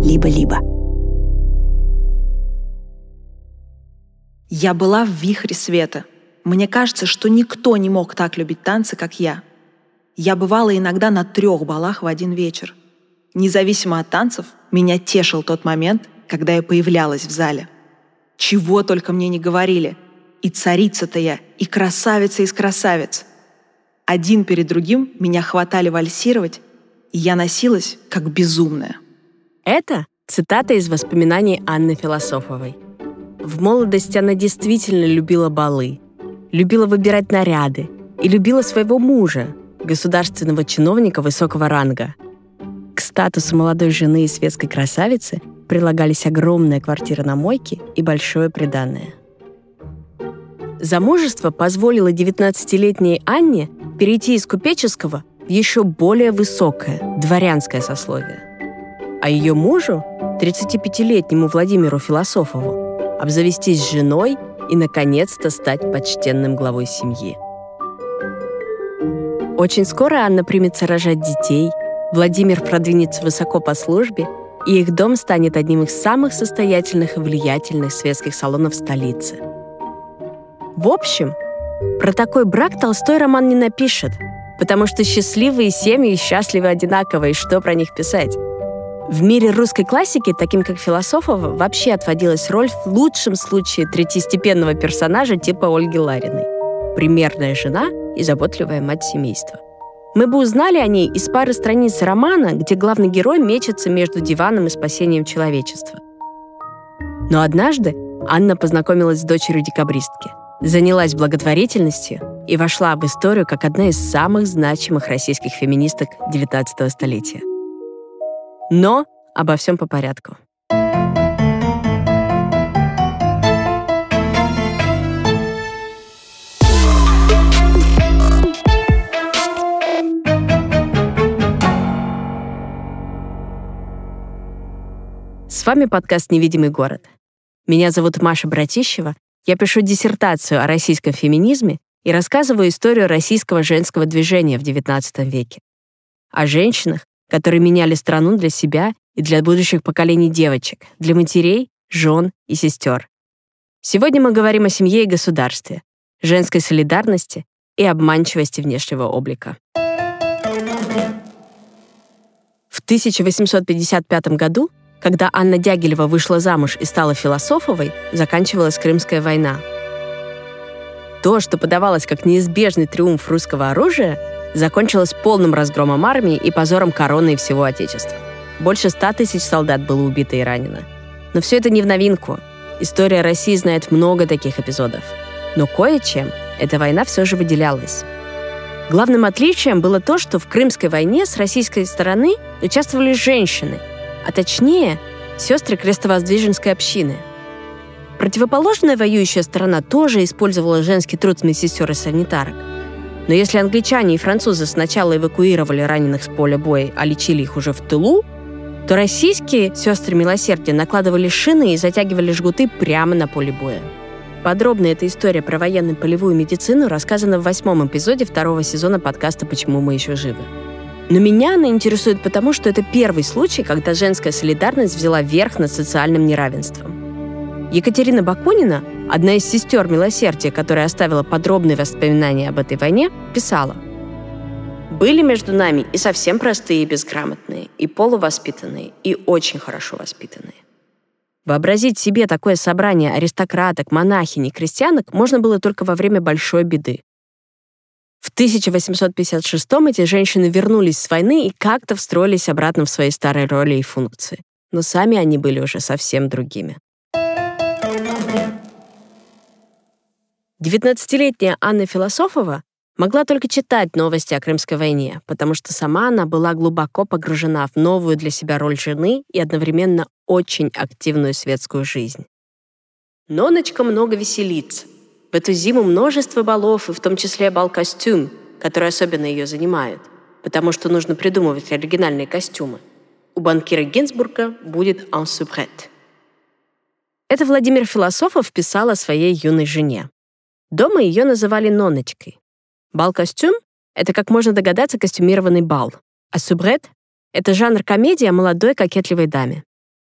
либо-либо. Я была в вихре света. Мне кажется, что никто не мог так любить танцы, как я. Я бывала иногда на 3 балах в один вечер. Независимо от танцев, меня тешил тот момент, когда я появлялась в зале. Чего только мне не говорили. И царица-то я, и красавица из красавиц. Один перед другим меня хватали вальсировать, и я носилась как безумная. Это цитата из воспоминаний Анны Философовой. В молодости она действительно любила балы, любила выбирать наряды и любила своего мужа, государственного чиновника высокого ранга. К статусу молодой жены и светской красавицы прилагались огромная квартира на мойке и большое приданое. Замужество позволило 19-летней Анне перейти из купеческого в еще более высокое, дворянское сословие. А ее мужу, 35-летнему Владимиру Философову, обзавестись женой и, наконец-то, стать почтенным главой семьи. Очень скоро Анна примется рожать детей, Владимир продвинется высоко по службе, и их дом станет одним из самых состоятельных и влиятельных светских салонов столицы. В общем, про такой брак Толстой роман не напишет, потому что счастливые семьи счастливы одинаково, и что про них писать? В мире русской классики, таким как Философова, вообще отводилась роль в лучшем случае третьестепенного персонажа типа Ольги Лариной. Примерная жена и заботливая мать семейства. Мы бы узнали о ней из пары страниц романа, где главный герой мечется между диваном и спасением человечества. Но однажды Анна познакомилась с дочерью декабристки, занялась благотворительностью и вошла в историю как одна из самых значимых российских феминисток XIX столетия. Но обо всем по порядку. С вами подкаст «Невидимый город». Меня зовут Маша Братищева. Я пишу диссертацию о российском феминизме и рассказываю историю российского женского движения в XIX веке. О женщинах, которые меняли страну для себя и для будущих поколений девочек, для матерей, жен и сестер. Сегодня мы говорим о семье и государстве, женской солидарности и обманчивости внешнего облика. В 1855 году, когда Анна Дягилева вышла замуж и стала Философовой, заканчивалась Крымская война. То, что подавалось как неизбежный триумф русского оружия, закончилось полным разгромом армии и позором короны и всего Отечества. Больше 100 тысяч солдат было убито и ранено. Но все это не в новинку. История России знает много таких эпизодов. Но кое-чем эта война все же выделялась. Главным отличием было то, что в Крымской войне с российской стороны участвовали женщины, а точнее, сестры крестовоздвиженской общины. Противоположная воюющая сторона тоже использовала женский труд медсестер и санитарок. Но если англичане и французы сначала эвакуировали раненых с поля боя, а лечили их уже в тылу, то российские сестры милосердия накладывали шины и затягивали жгуты прямо на поле боя. Подробно эта история про военно-полевую медицину рассказана в 8-м эпизоде 2-го сезона подкаста «Почему мы еще живы». Но меня она интересует потому, что это первый случай, когда женская солидарность взяла верх над социальным неравенством. Екатерина Бакунина, одна из сестер милосердия, которая оставила подробные воспоминания об этой войне, писала: «Были между нами и совсем простые и безграмотные, и полувоспитанные, и очень хорошо воспитанные. Вообразить себе такое собрание аристократок, монахинь и крестьянок можно было только во время большой беды. В 1856-м эти женщины вернулись с войны и как-то встроились обратно в свои старые роли и функции. Но сами они были уже совсем другими». 19-летняя Анна Философова могла только читать новости о Крымской войне, потому что сама она была глубоко погружена в новую для себя роль жены и одновременно очень активную светскую жизнь. «Ноночка много веселится. В эту зиму множество балов, и в том числе бал-костюм, который особенно ее занимает, потому что нужно придумывать оригинальные костюмы. У банкира Гинзбурга будет «en soubrette». Это Владимир Философов писал о своей юной жене. Дома ее называли Ноночкой. Бал-костюм — это, как можно догадаться, костюмированный бал, а субрет — это жанр комедии о молодой кокетливой даме.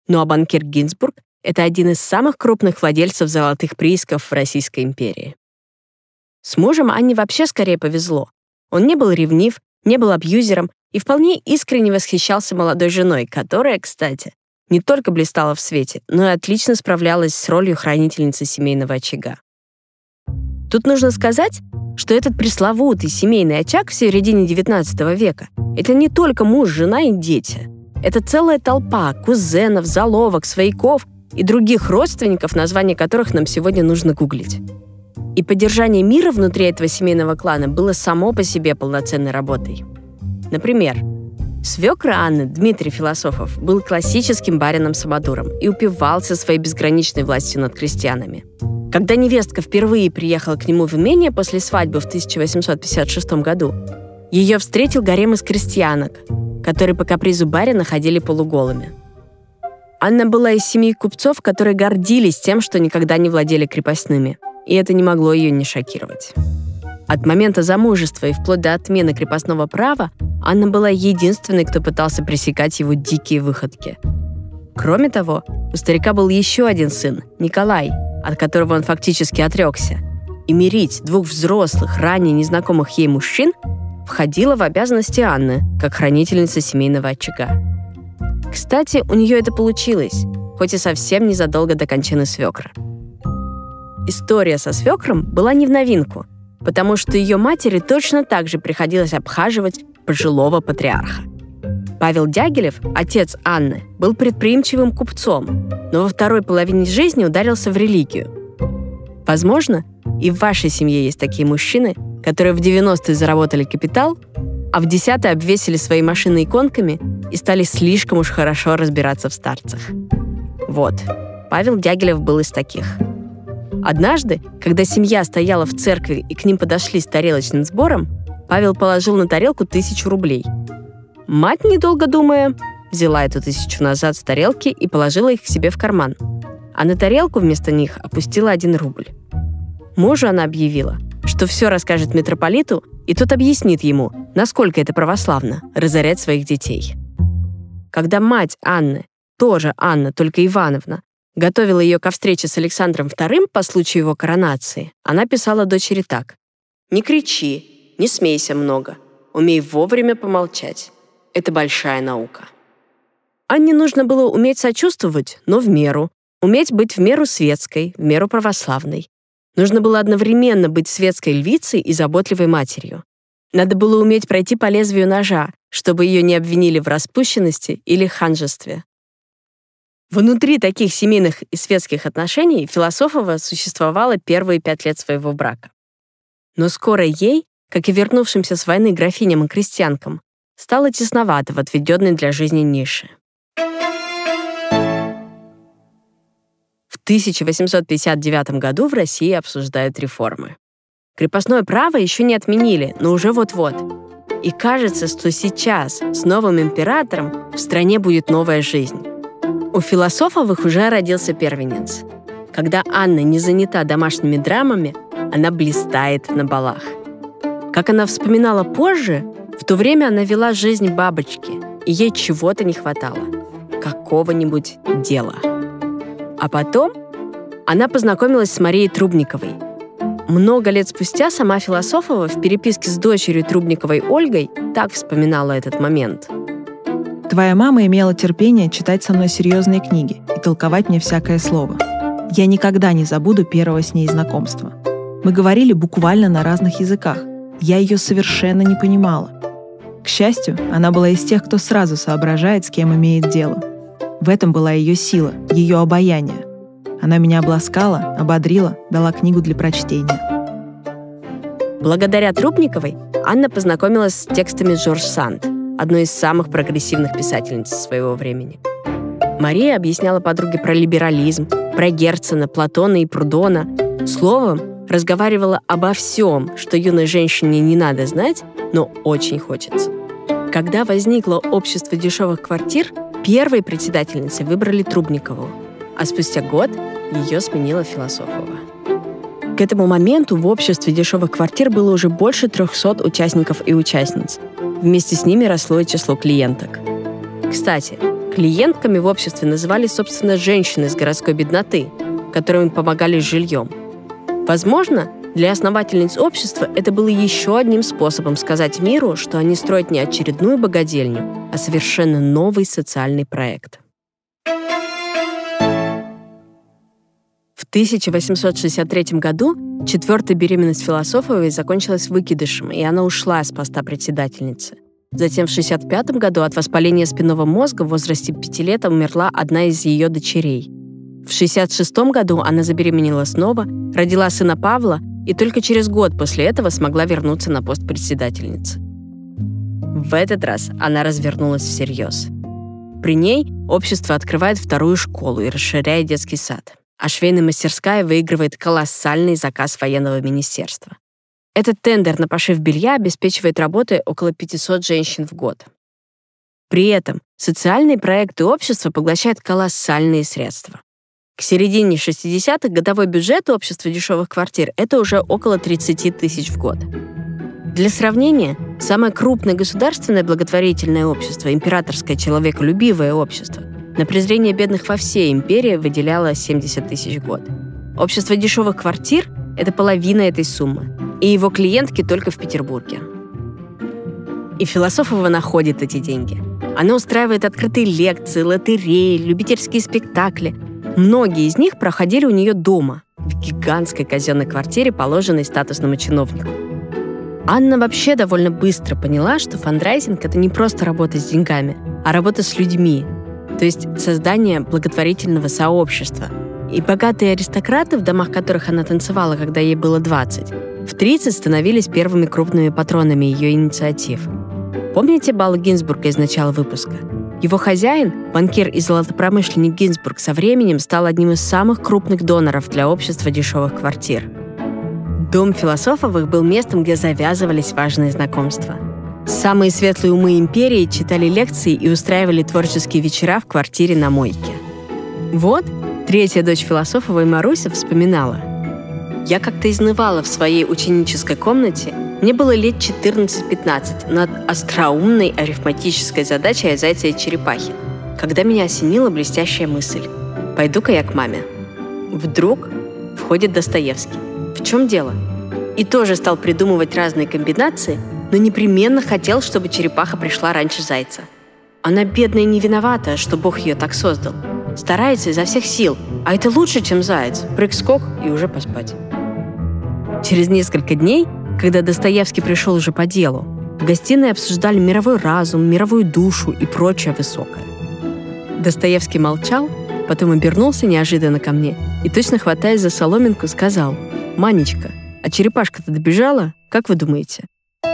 Ну а банкир Гинзбург — это один из самых крупных владельцев золотых приисков в Российской империи. С мужем Анне вообще скорее повезло. Он не был ревнив, не был абьюзером и вполне искренне восхищался молодой женой, которая, кстати, не только блистала в свете, но и отлично справлялась с ролью хранительницы семейного очага. Тут нужно сказать, что этот пресловутый семейный очаг в середине XIX века — это не только муж, жена и дети. Это целая толпа кузенов, заловок, свояков и других родственников, названия которых нам сегодня нужно гуглить. И поддержание мира внутри этого семейного клана было само по себе полноценной работой. Например, свекр Анны, Дмитрий Философов, был классическим барином-самодуром и упивался своей безграничной властью над крестьянами. Когда невестка впервые приехала к нему в имение после свадьбы в 1856 году, ее встретил гарем из крестьянок, которые по капризу барина ходили полуголыми. Анна была из семьи купцов, которые гордились тем, что никогда не владели крепостными, и это не могло ее не шокировать. От момента замужества и вплоть до отмены крепостного права Анна была единственной, кто пытался пресекать его дикие выходки. Кроме того, у старика был еще один сын, Николай, от которого он фактически отрекся. И мирить двух взрослых, ранее незнакомых ей мужчин входило в обязанности Анны, как хранительницы семейного очага. Кстати, у нее это получилось, хоть и совсем незадолго до кончины свекра. История со свекром была не в новинку, потому что ее матери точно так же приходилось обхаживать пожилого патриарха. Павел Дягилев, отец Анны, был предприимчивым купцом, но во второй половине жизни ударился в религию. Возможно, и в вашей семье есть такие мужчины, которые в 90-е заработали капитал, а в 10-е обвесили свои машины иконками и стали слишком уж хорошо разбираться в старцах. Вот, Павел Дягилев был из таких. Однажды, когда семья стояла в церкви и к ним подошли с тарелочным сбором, Павел положил на тарелку 1000 рублей. Мать, недолго думая, взяла эту 1000 назад с тарелки и положила их к себе в карман. А на тарелку вместо них опустила 1 рубль. Мужу она объявила, что все расскажет митрополиту, и тот объяснит ему, насколько это православно — разорять своих детей. Когда мать Анны, тоже Анна, только Ивановна, готовила ее ко встрече с Александром II по случаю его коронации, она писала дочери так: «Не кричи, не смейся много, умей вовремя помолчать. Это большая наука». Анне нужно было уметь сочувствовать, но в меру, уметь быть в меру светской, в меру православной. Нужно было одновременно быть светской львицей и заботливой матерью. Надо было уметь пройти по лезвию ножа, чтобы ее не обвинили в распущенности или ханжестве. Внутри таких семейных и светских отношений Философова существовала первые 5 лет своего брака. Но скоро ей, как и вернувшимся с войны графиням и крестьянкам, стало тесновато в отведенной для жизни нише. В 1859 году в России обсуждают реформы. Крепостное право еще не отменили, но уже вот-вот. И кажется, что сейчас с новым императором в стране будет новая жизнь. У Философовых уже родился первенец. Когда Анна не занята домашними драмами, она блистает на балах. Как она вспоминала позже, в то время она вела жизнь бабочки, и ей чего-то не хватало. Какого-нибудь дела. А потом она познакомилась с Марией Трубниковой. Много лет спустя сама Философова в переписке с дочерью Трубниковой Ольгой так вспоминала этот момент. «Твоя мама имела терпение читать со мной серьезные книги и толковать мне всякое слово. Я никогда не забуду первого с ней знакомства. Мы говорили буквально на разных языках. Я ее совершенно не понимала. К счастью, она была из тех, кто сразу соображает, с кем имеет дело. В этом была ее сила, ее обаяние. Она меня обласкала, ободрила, дала книгу для прочтения». Благодаря Трубниковой Анна познакомилась с текстами Жорж Санд, одной из самых прогрессивных писательниц своего времени. Мария объясняла подруге про либерализм, про Герцена, Платона и Прудона. Словом, разговаривала обо всем, что юной женщине не надо знать, но очень хочется. Когда возникло общество дешевых квартир, первой председательницей выбрали Трубникову, а спустя год ее сменила Философова. К этому моменту в обществе дешевых квартир было уже больше 300 участников и участниц. Вместе с ними росло и число клиенток. Кстати, Клиентками в обществе называли, собственно, женщины из городской бедноты, которым помогали с жильем. Возможно, для основательниц общества это было еще одним способом сказать миру, что они строят не очередную богадельню, а совершенно новый социальный проект. В 1863 году 4-я беременность Философовой закончилась выкидышем, и она ушла с поста председательницы. Затем в 1965 году от воспаления спинного мозга в возрасте 5 лет умерла одна из ее дочерей. В 1966 году она забеременела снова, родила сына Павла и только через год после этого смогла вернуться на пост председательницы. В этот раз она развернулась всерьез. При ней общество открывает 2-ю школу и расширяет детский сад, а швейная мастерская выигрывает колоссальный заказ военного министерства. Этот тендер на пошив белья обеспечивает работой около 500 женщин в год. При этом социальные проекты общества поглощают колоссальные средства. К середине 60-х годовой бюджет общества дешевых квартир – это уже около 30 тысяч в год. Для сравнения, самое крупное государственное благотворительное общество, императорское человеколюбивое общество, на презрение бедных во всей империи выделяло 70 тысяч в год. Общество дешевых квартир – это половина этой суммы, и его клиентки только в Петербурге. И Философова находит эти деньги. Она устраивает открытые лекции, лотереи, любительские спектакли. Многие из них проходили у нее дома, в гигантской казенной квартире, положенной статусному чиновнику. Анна вообще довольно быстро поняла, что фандрайзинг — это не просто работа с деньгами, а работа с людьми, то есть создание благотворительного сообщества. И богатые аристократы, в домах которых она танцевала, когда ей было 20, в 30 становились первыми крупными патронами ее инициатив. Помните бал Гинзбурга из начала выпуска? Его хозяин, банкир и золотопромышленник Гинзбург, со временем стал одним из самых крупных доноров для общества дешевых квартир. Дом Философовых был местом, где завязывались важные знакомства. Самые светлые умы империи читали лекции и устраивали творческие вечера в квартире на мойке. Вот 3-я дочь Философовой Маруся вспоминала: «Я как-то изнывала в своей ученической комнате. Мне было лет 14-15 над остроумной арифметической задачей о зайце и черепахе, когда меня осенила блестящая мысль. Пойду-ка я к маме. Вдруг входит Достоевский. В чем дело? И тоже стал придумывать разные комбинации, но непременно хотел, чтобы черепаха пришла раньше зайца. Она бедная не виновата, что Бог ее так создал. Старается изо всех сил, а это лучше, чем заяц. Прыг-скок и уже поспать». Через несколько дней, когда Достоевский пришел уже по делу, в гостиной обсуждали мировой разум, мировую душу и прочее высокое. Достоевский молчал, потом обернулся неожиданно ко мне и, точно хватаясь за соломинку, сказал: «Манечка, а черепашка-то добежала? Как вы думаете?»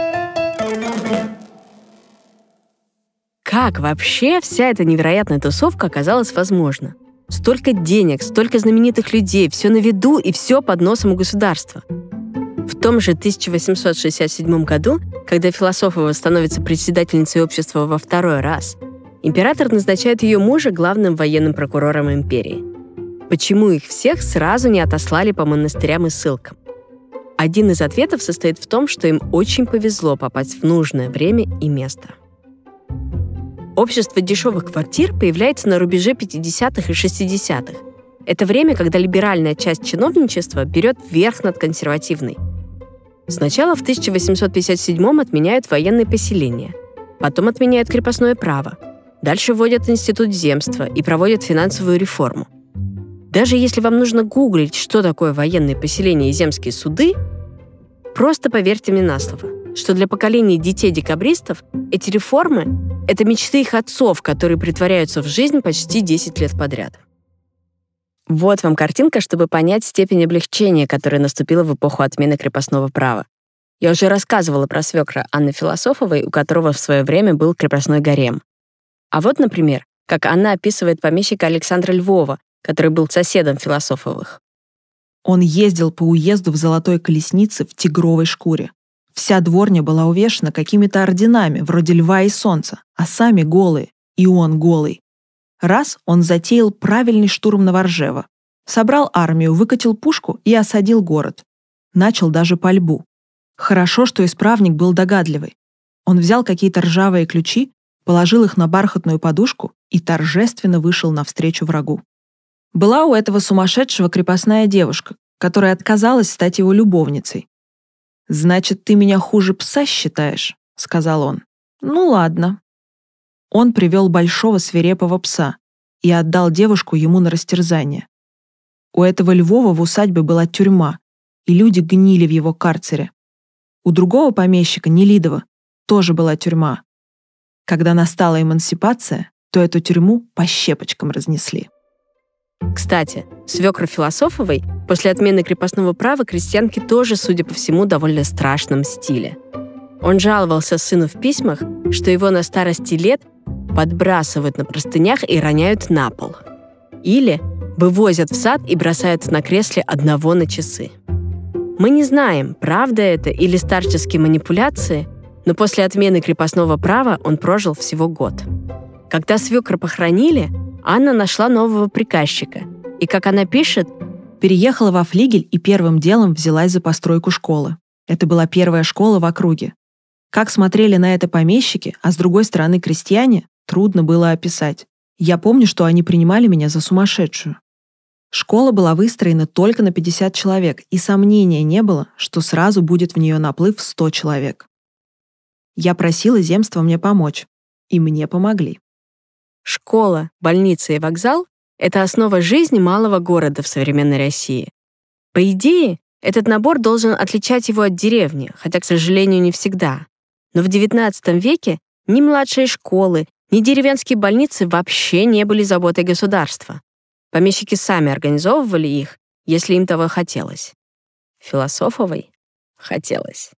Как вообще вся эта невероятная тусовка оказалась возможна? Столько денег, столько знаменитых людей, все на виду и все под носом у государства. В том же 1867 году, когда Философова становится председательницей общества во 2-й раз, император назначает ее мужа главным военным прокурором империи. Почему их всех сразу не отослали по монастырям и ссылкам? Один из ответов состоит в том, что им очень повезло попасть в нужное время и место. Общество дешевых квартир появляется на рубеже 50-х и 60-х. Это время, когда либеральная часть чиновничества берет верх над консервативной. Сначала в 1857-м отменяют военные поселения, потом отменяют крепостное право, дальше вводят институт земства и проводят финансовую реформу. Даже если вам нужно гуглить, что такое военные поселения и земские суды, просто поверьте мне на слово, что для поколения детей-декабристов эти реформы — это мечты их отцов, которые притворяются в жизнь почти 10 лет подряд. Вот вам картинка, чтобы понять степень облегчения, которая наступила в эпоху отмены крепостного права. Я уже рассказывала про свекра Анны Философовой, у которого в свое время был крепостной гарем. А вот, например, как она описывает помещика Александра Львова, который был соседом Философовых. Он ездил по уезду в золотой колеснице в тигровой шкуре. Вся дворня была увешана какими-то орденами, вроде льва и солнца, а сами голые, и он голый. Раз он затеял правильный штурм Новоржева. Собрал армию, выкатил пушку и осадил город. Начал даже пальбу. Хорошо, что исправник был догадливый. Он взял какие-то ржавые ключи, положил их на бархатную подушку и торжественно вышел навстречу врагу. Была у этого сумасшедшего крепостная девушка, которая отказалась стать его любовницей. «Значит, ты меня хуже пса считаешь?» — сказал он. «Ну ладно». Он привел большого свирепого пса и отдал девушку ему на растерзание. У этого Львова в усадьбе была тюрьма, и люди гнили в его карцере. У другого помещика, Нелидова, тоже была тюрьма. Когда настала эмансипация, то эту тюрьму по щепочкам разнесли. Кстати, свекра Философовой после отмены крепостного права крестьянки тоже, судя по всему, довольно страшном стиле. Он жаловался сыну в письмах, что его на старости лет подбрасывают на простынях и роняют на пол. Или вывозят в сад и бросают на кресле одного на часы. Мы не знаем, правда это или старческие манипуляции, но после отмены крепостного права он прожил всего год. Когда свекра похоронили, Анна нашла нового приказчика. И, как она пишет, переехала во флигель и первым делом взялась за постройку школы. Это была первая школа в округе. Как смотрели на это помещики, а с другой стороны крестьяне, трудно было описать. Я помню, что они принимали меня за сумасшедшую. Школа была выстроена только на 50 человек, и сомнения не было, что сразу будет в нее наплыв 100 человек. Я просила земства мне помочь, и мне помогли. Школа, больница и вокзал — это основа жизни малого города в современной России. По идее, этот набор должен отличать его от деревни, хотя, к сожалению, не всегда. Но в XIX веке ни младшие школы, ни деревенские больницы вообще не были заботой государства. Помещики сами организовывали их, если им того хотелось. Философовой хотелось.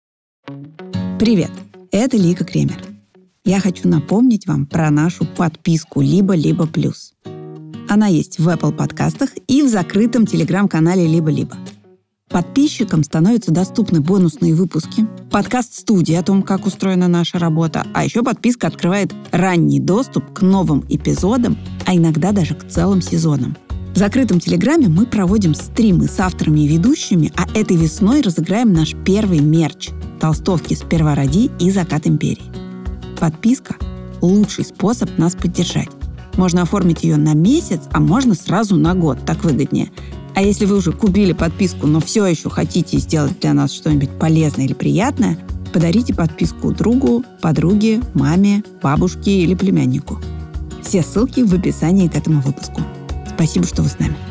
Привет, это Лика Кремер. Я хочу напомнить вам про нашу подписку «Либо-либо плюс». Она есть в Apple подкастах и в закрытом телеграм-канале «Либо-либо». Подписчикам становятся доступны бонусные выпуски, подкаст-студии о том, как устроена наша работа, а еще подписка открывает ранний доступ к новым эпизодам, а иногда даже к целым сезонам. В закрытом телеграме мы проводим стримы с авторами и ведущими, а этой весной разыграем наш первый мерч – толстовки «Сперва роди» и «Закат империи». Подписка – лучший способ нас поддержать. Можно оформить ее на месяц, а можно сразу на год, так выгоднее. А если вы уже купили подписку, но все еще хотите сделать для нас что-нибудь полезное или приятное, подарите подписку другу, подруге, маме, бабушке или племяннику. Все ссылки в описании к этому выпуску. Спасибо, что вы с нами.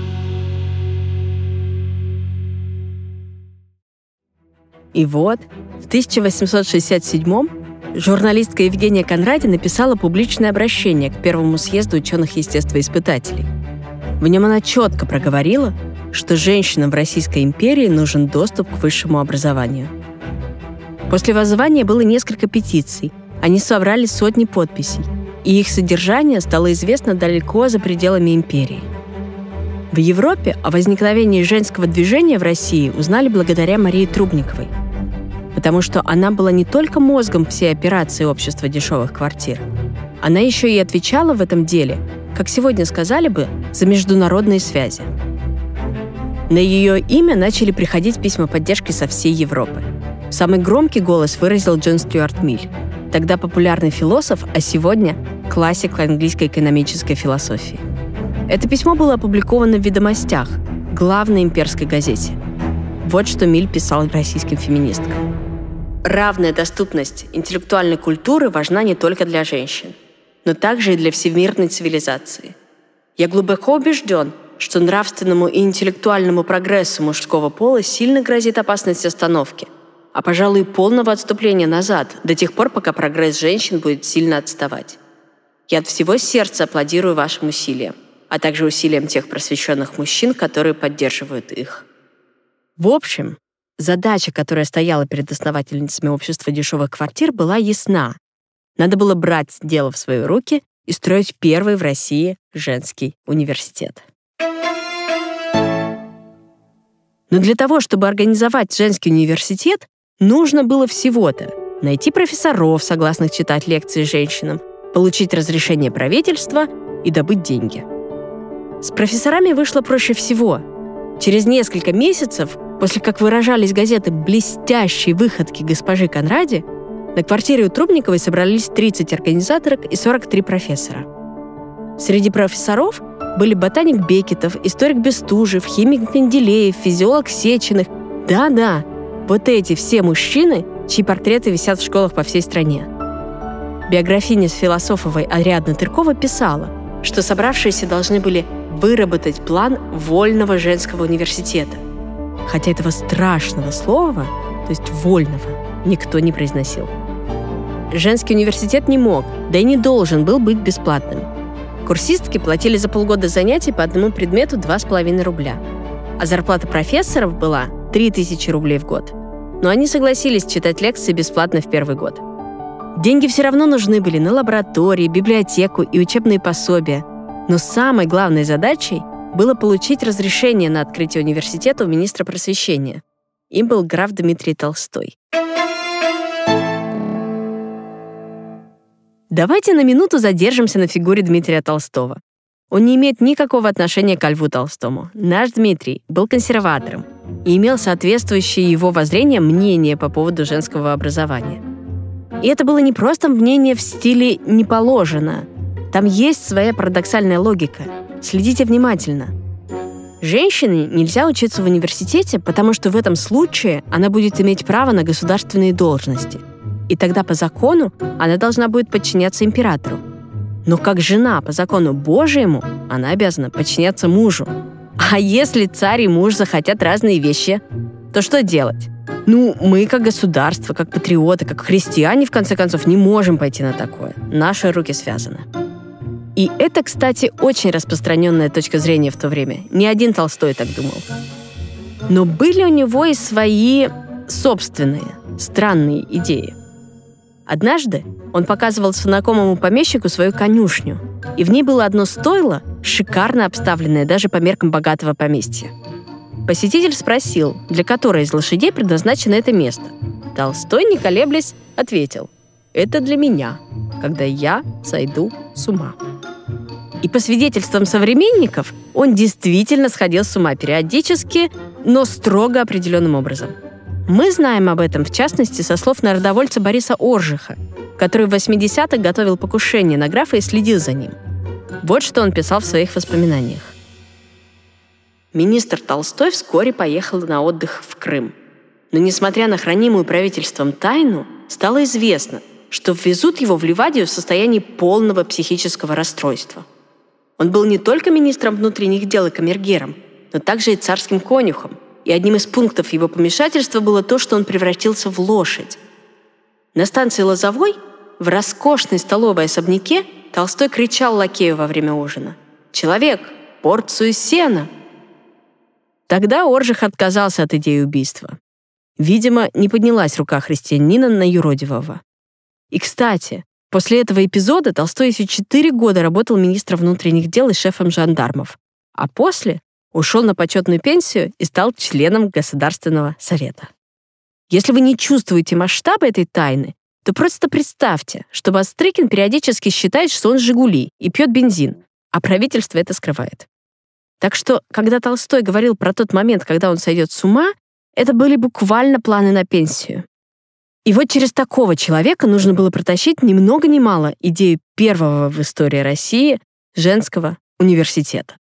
И вот, в 1867-м журналистка Евгения Конради написала публичное обращение к Первому съезду ученых-естествоиспытателей. В нем она четко проговорила, что женщинам в Российской империи нужен доступ к высшему образованию. После воззвания было несколько петиций, они собрали сотни подписей, и их содержание стало известно далеко за пределами империи. В Европе о возникновении женского движения в России узнали благодаря Марии Трубниковой, потому что она была не только мозгом всей операции общества дешевых квартир, она еще и отвечала в этом деле, как сегодня сказали бы, за международные связи. На ее имя начали приходить письма поддержки со всей Европы. Самый громкий голос выразил Джон Стюарт Миль, тогда популярный философ, а сегодня классик английской экономической философии. Это письмо было опубликовано в «Ведомостях», главной имперской газете. Вот что Миль писал российским феминисткам. «Равная доступность интеллектуальной культуры важна не только для женщин, но также и для всемирной цивилизации. Я глубоко убежден, что нравственному и интеллектуальному прогрессу мужского пола сильно грозит опасность остановки, а, пожалуй, полного отступления назад, до тех пор, пока прогресс женщин будет сильно отставать. Я от всего сердца аплодирую вашим усилиям, а также усилиям тех просвещенных мужчин, которые поддерживают их». В общем, задача, которая стояла перед основательницами общества дешевых квартир, была ясна. Надо было брать дело в свои руки и строить первый в России женский университет. Но для того, чтобы организовать женский университет, нужно было всего-то найти профессоров, согласных читать лекции женщинам, получить разрешение правительства и добыть деньги. С профессорами вышло проще всего. Через несколько месяцев, после как выражались газеты блестящей выходки госпожи Конради, на квартире у Трубниковой собрались 30 организаторок и 43 профессора. Среди профессоров были ботаник Бекетов, историк Бестужев, химик Менделеев, физиолог Сеченых. Да-да, вот эти все мужчины, чьи портреты висят в школах по всей стране. Биографиня Философовой Ариадна Тыркова писала, что собравшиеся должны были выработать план вольного женского университета. Хотя этого страшного слова, то есть вольного, никто не произносил. Женский университет не мог, да и не должен был быть бесплатным. Курсистки платили за полгода занятий по одному предмету 2,5 рубля. А зарплата профессоров была 3000 рублей в год. Но они согласились читать лекции бесплатно в первый год. Деньги все равно нужны были на лаборатории, библиотеку и учебные пособия. Но самой главной задачей было получить разрешение на открытие университета у министра просвещения. Им был граф Дмитрий Толстой. Давайте на минуту задержимся на фигуре Дмитрия Толстого. Он не имеет никакого отношения ко Льву Толстому. Наш Дмитрий был консерватором и имел соответствующее его воззрениям мнение по поводу женского образования. И это было не просто мнение в стиле «не положено». Там есть своя парадоксальная логика. Следите внимательно. Женщине нельзя учиться в университете, потому что в этом случае она будет иметь право на государственные должности. И тогда по закону она должна будет подчиняться императору. Но как жена по закону Божьему, она обязана подчиняться мужу. А если царь и муж захотят разные вещи, то что делать? Мы, как государство, как патриоты, как христиане, в конце концов, не можем пойти на такое. Наши руки связаны. И это, кстати, очень распространенная точка зрения в то время. Ни один Толстой так думал. Но были у него и свои собственные, странные идеи. Однажды он показывал знакомому помещику свою конюшню, и в ней было одно стойло, шикарно обставленное даже по меркам богатого поместья. Посетитель спросил, для которой из лошадей предназначено это место. Толстой, не колеблясь, ответил: «Это для меня, когда я сойду с ума». И по свидетельствам современников, он действительно сходил с ума периодически, но строго определенным образом. Мы знаем об этом, в частности, со слов народовольца Бориса Оржиха, который в 80-х готовил покушение на графа и следил за ним. Вот что он писал в своих воспоминаниях. Министр Толстой вскоре поехал на отдых в Крым. Но, несмотря на хранимую правительством тайну, стало известно, что ввезут его в Ливадию в состоянии полного психического расстройства. Он был не только министром внутренних дел и камергером, но также и царским конюхом, и одним из пунктов его помешательства было то, что он превратился в лошадь. На станции Лозовой, в роскошной столовой особняке, Толстой кричал лакею во время ужина: «Человек, порцию сена!» Тогда Оржих отказался от идеи убийства. Видимо, не поднялась рука христианина на юродивого. И, кстати, после этого эпизода Толстой еще 4 года работал министром внутренних дел и шефом жандармов, а после ушел на почетную пенсию и стал членом Государственного совета. Если вы не чувствуете масштаба этой тайны, то просто представьте, что Бастрыкин периодически считает, что он «Жигули» и пьет бензин, а правительство это скрывает. Так что, когда Толстой говорил про тот момент, когда он сойдет с ума, это были буквально планы на пенсию. И вот через такого человека нужно было протащить ни много ни мало идею первого в истории России женского университета.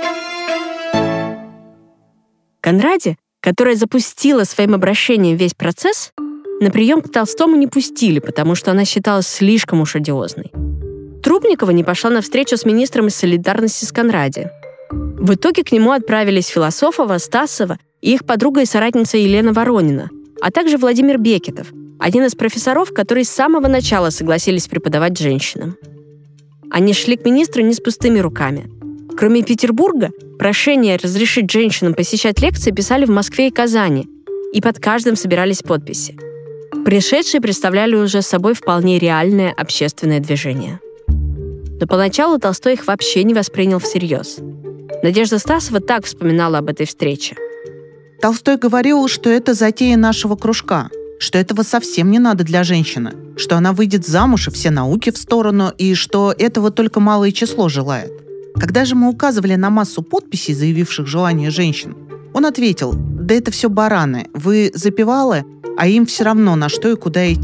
Конраде, которая запустила своим обращением весь процесс, на прием к Толстому не пустили, потому что она считалась слишком уж одиозной. Трубникова не пошла на встречу с министром из солидарности с Конраде. В итоге к нему отправились Философова, Стасова и их подруга и соратница Елена Воронина, а также Владимир Бекетов, один из профессоров, которые с самого начала согласились преподавать женщинам. Они шли к министру не с пустыми руками. Кроме Петербурга, прошение разрешить женщинам посещать лекции писали в Москве и Казани, и под каждым собирались подписи. Пришедшие представляли уже собой вполне реальное общественное движение. Но поначалу Толстой их вообще не воспринял всерьез. Надежда Стасова так вспоминала об этой встрече. Толстой говорил, что это затея нашего кружка, что этого совсем не надо для женщины, что она выйдет замуж и все науки в сторону, и что этого только малое число желает. Когда же мы указывали на массу подписей, заявивших желание женщин, он ответил: «Да это все бараны, вы запевалы, а им все равно на что и куда идти.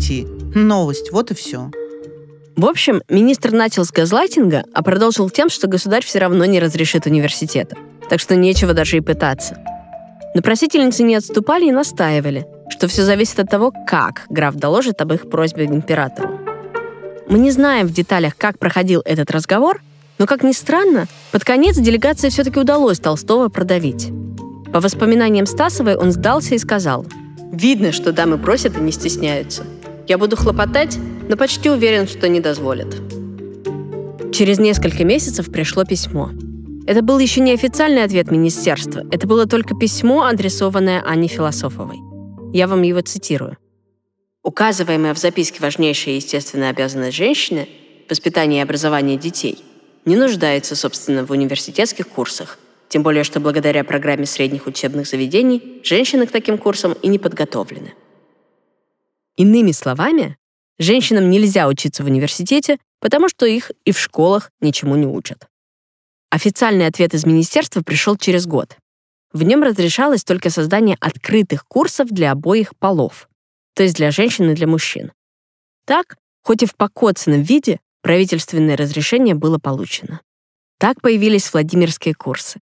Новость, вот и все. В общем, министр начал с газлайтинга, а продолжил тем, что государь все равно не разрешит университета. Так что нечего даже и пытаться. Но просительницы не отступали и настаивали, что все зависит от того, как граф доложит об их просьбе императору. Мы не знаем в деталях, как проходил этот разговор, но, как ни странно, под конец делегации все-таки удалось Толстого продавить. По воспоминаниям Стасовой он сдался и сказал: «Видно, что дамы просят и не стесняются. Я буду хлопотать, но почти уверен, что не дозволят». Через несколько месяцев пришло письмо. Это был еще не официальный ответ министерства, это было только письмо, адресованное Анне Философовой. Я вам его цитирую. «Указываемая в записке важнейшая естественная обязанность женщины – воспитание и образование детей – не нуждается, собственно, в университетских курсах, тем более, что благодаря программе средних учебных заведений женщины к таким курсам и не подготовлены». Иными словами, женщинам нельзя учиться в университете, потому что их и в школах ничему не учат. Официальный ответ из министерства пришел через год. В нем разрешалось только создание открытых курсов для обоих полов, то есть для женщин и для мужчин. Так, хоть и в покоцанном виде, правительственное разрешение было получено. Так появились Владимирские курсы.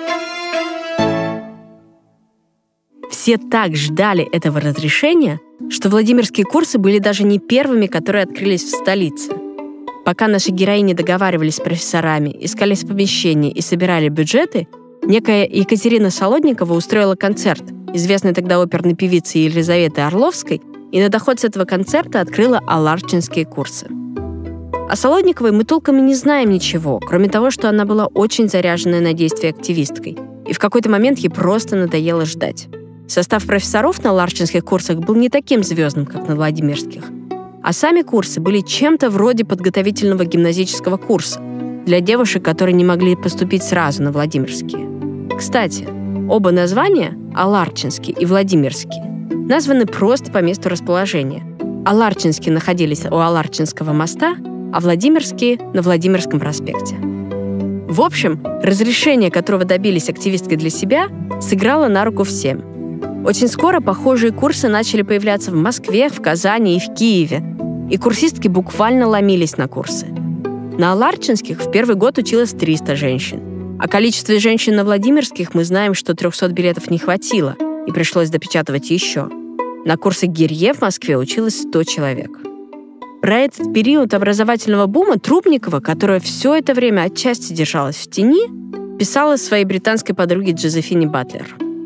Все так ждали этого разрешения, что Владимирские курсы были даже не первыми, которые открылись в столице. Пока наши героини договаривались с профессорами, искали помещения и собирали бюджеты, некая Екатерина Солодникова устроила концерт известной тогда оперной певицы Елизаветы Орловской и на доход с этого концерта открыла Аларчинские курсы. О Солодниковой мы толком и не знаем ничего, кроме того, что она была очень заряженной на действие активисткой, и в какой-то момент ей просто надоело ждать. Состав профессоров на Аларчинских курсах был не таким звездным, как на Владимирских. А сами курсы были чем-то вроде подготовительного гимназического курса для девушек, которые не могли поступить сразу на Владимирские. Кстати, оба названия, Аларчинский и Владимирский, названы просто по месту расположения. Аларчинские находились у Аларчинского моста, а Владимирские — на Владимирском проспекте. В общем, разрешение, которого добились активистки для себя, сыграло на руку всем. Очень скоро похожие курсы начали появляться в Москве, в Казани и в Киеве, и курсистки буквально ломились на курсы. На Аларчинских в первый год училось 300 женщин. О количестве женщин на Владимирских мы знаем, что 300 билетов не хватило, и пришлось допечатывать еще. На курсе Гирье в Москве училось 100 человек. Про этот период образовательного бума Трубникова, которая все это время отчасти держалась в тени, писала своей британской подруге Джозефине Батлер.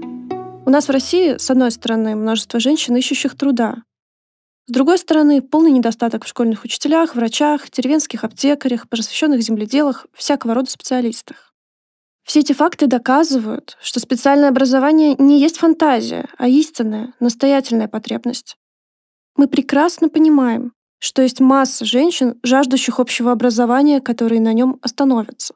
У нас в России, с одной стороны, множество женщин, ищущих труда. С другой стороны, полный недостаток в школьных учителях, врачах, деревенских аптекарях, просвещенных земледелах, всякого рода специалистах. Все эти факты доказывают, что специальное образование не есть фантазия, а истинная, настоятельная потребность. Мы прекрасно понимаем, что есть масса женщин, жаждущих общего образования, которые на нем остановятся,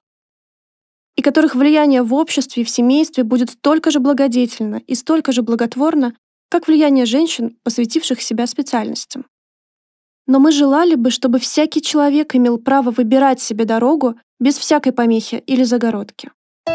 и которых влияние в обществе и в семействе будет столько же благодетельно и столько же благотворно, как влияние женщин, посвятивших себя специальностям. Но мы желали бы, чтобы всякий человек имел право выбирать себе дорогу без всякой помехи или загородки.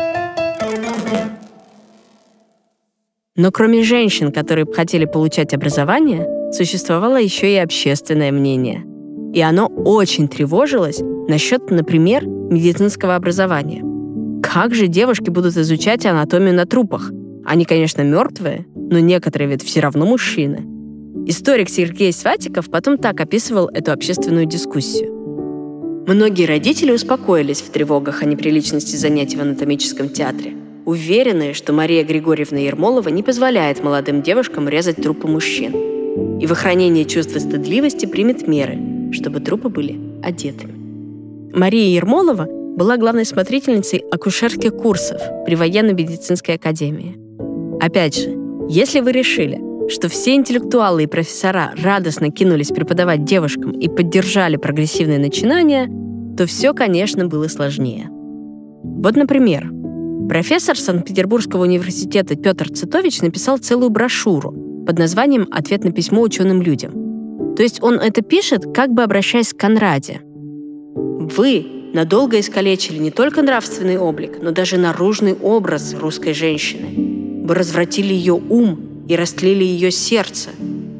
Но кроме женщин, которые хотели получать образование, существовало еще и общественное мнение. И оно очень тревожилось насчет, например, медицинского образования. Как же девушки будут изучать анатомию на трупах? Они, конечно, мертвые, но некоторые ведь все равно мужчины. Историк Сергей Сватиков потом так описывал эту общественную дискуссию. Многие родители успокоились в тревогах о неприличности занятий в анатомическом театре, уверенные, что Мария Григорьевна Ермолова не позволяет молодым девушкам резать трупы мужчин, и в охранении чувства стыдливости примет меры, чтобы трупы были одетыми. Мария Ермолова была главной смотрительницей акушерских курсов при военно-медицинской академии. Опять же, если вы решили, что все интеллектуалы и профессора радостно кинулись преподавать девушкам и поддержали прогрессивные начинания, то все, конечно, было сложнее. Вот, например, профессор Санкт-Петербургского университета Петр Цитович написал целую брошюру под названием «Ответ на письмо ученым людям». То есть он это пишет, как бы обращаясь к Конраде. «Вы надолго искалечили не только нравственный облик, но даже наружный образ русской женщины. Вы развратили ее ум и растлили ее сердце.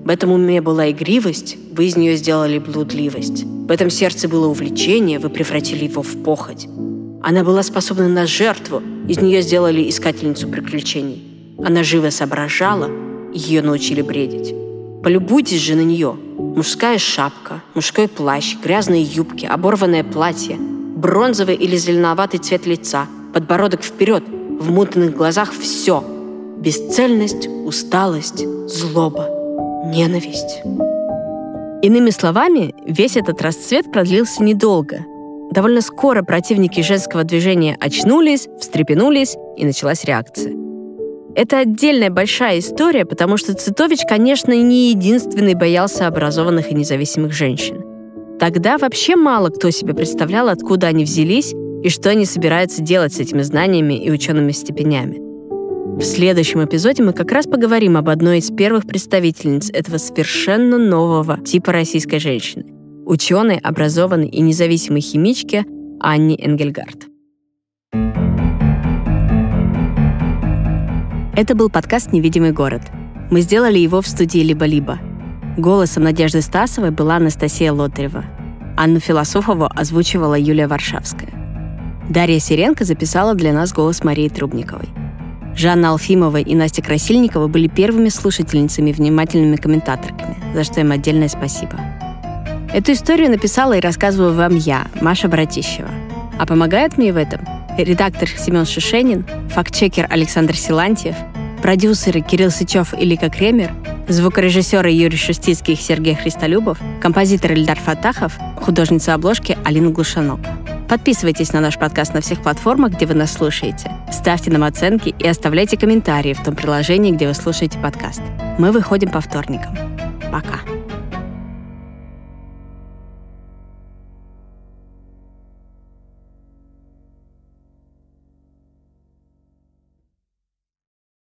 В этом уме была игривость, вы из нее сделали блудливость. В этом сердце было увлечение, вы превратили его в похоть. Она была способна на жертву, из нее сделали искательницу приключений. Она живо соображала, ее научили бредить. Полюбуйтесь же на нее. Мужская шапка, мужской плащ, грязные юбки, оборванное платье, бронзовый или зеленоватый цвет лица, подбородок вперед, в мутных глазах все. Бесцельность, усталость, злоба, ненависть. Иными словами, весь этот расцвет продлился недолго. Довольно скоро противники женского движения очнулись, встрепенулись, и началась реакция. Это отдельная большая история, потому что Цитович, конечно, не единственный боялся образованных и независимых женщин. Тогда вообще мало кто себе представлял, откуда они взялись и что они собираются делать с этими знаниями и учеными степенями. В следующем эпизоде мы как раз поговорим об одной из первых представительниц этого совершенно нового типа российской женщины – ученой, образованной и независимой химичке Анне Энгельгард. Это был подкаст «Невидимый город». Мы сделали его в студии «Либо-либо». Голосом Надежды Стасовой была Анастасия Лотарева. Анну Философову озвучивала Юлия Варшавская. Дарья Сиренко записала для нас голос Марии Трубниковой. Жанна Алфимова и Настя Красильникова были первыми слушательницами и внимательными комментаторками, за что им отдельное спасибо. Эту историю написала и рассказываю вам я, Маша Братищева. А помогают мне в этом редактор Семен Шишенин, фактчекер Александр Силантьев, продюсеры Кирилл Сычев и Лика Кремер, звукорежиссеры Юрий Шустицкий и Сергей Христолюбов, композитор Ильдар Фатахов, художница обложки Алина Глушанок. Подписывайтесь на наш подкаст на всех платформах, где вы нас слушаете. Ставьте нам оценки и оставляйте комментарии в том приложении, где вы слушаете подкаст. Мы выходим по вторникам. Пока.